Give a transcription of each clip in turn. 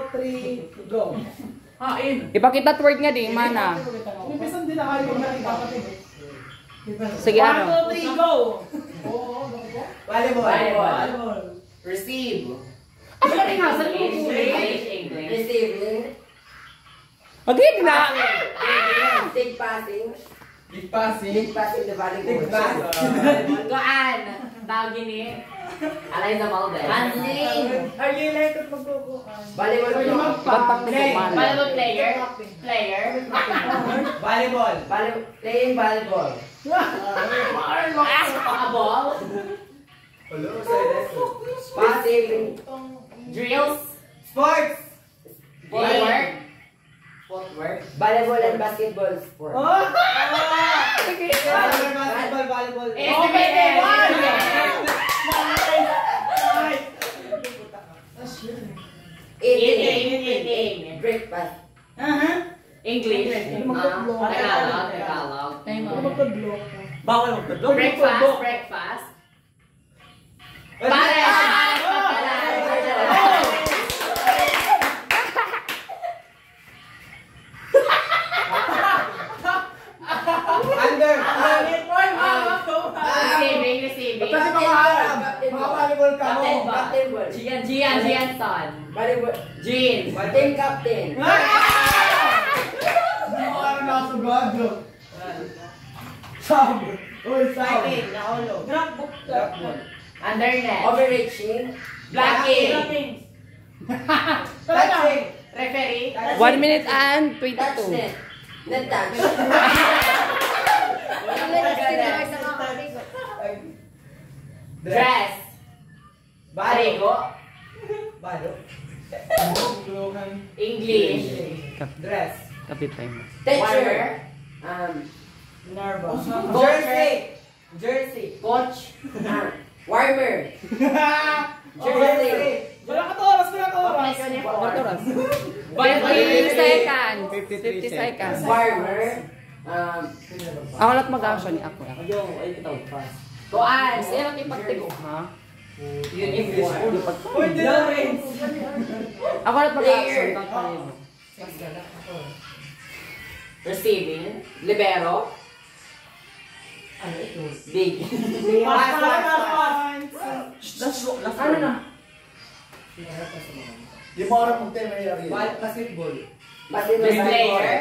3, go. Ipakita word nga di, mana. Umipisan din na kayo na ipapatid. Sige, ano? 1, 2, 3, go! Volleyball. Receive. Ano ba rin nga? English. Receiving. Agad na! Big passing. Big passing. Big passing the volleyball. Big pass. Kuan. Tawag gini. Alay sa balde. Handling. Are you like to magkukuhan? Volleyball. Volleyball player. Volleyball. Playing volleyball. A ball. Passing. Drills. Sports. Footwork. Volleyball and basketball sport. Volleyball. Eating. Breakfast. English. Tagalog. Bawal magkadlok. Breakfast. Under. Receiving. Kasi mga volleyball ka mo. Captain ball. Gian son. Volleyball. Jean. Team captain. Parang nakasugado. Sab. Uy, sab. Drop ball. Undernet. Overreaching. Blocking. Touching. Referee. 1 minute and 22. Touch net. Net touch. Dress. Barigo. English. Dress. Kapit tayo. Teacher. Nervous. Jersey. Coach. Warmer. Jersey. Wala ka to oras, wala ka oras. 50 seconds. 50 seconds. Warmer. Ako lahat mag-action ni ako. Kuan. Kasi lang ipagtigo, ha? Uniform. Pwede na rin. Ako lahat mag-action. Receiving. Libero. Big. Ano na? Di mo aram kung tayo may Basketball. Player.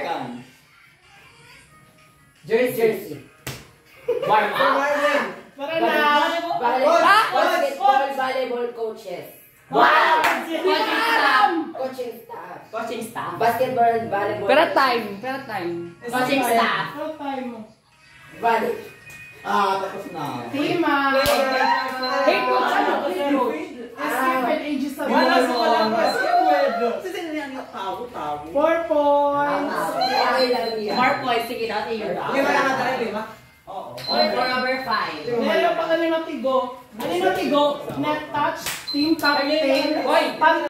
Jersey. Warm up. Para na. Basketball, volleyball coaches. Wow! Coaching staff. Coaching staff. Basketball and volleyball. Pero time. Coaching staff. Ano tayo mo? Volley. Tapos na. Tima. Hey, coach, ano? Stupid ages sa Wala buhay sa mo. walang Stupid. Kasi niyan yung tao. 4 points. Okay lang yan. More points. Sige natin yun. Hindi wala ka tayo, di ba? Oo. For number 5. Meron pa kanina tigo. Net touch, team captain.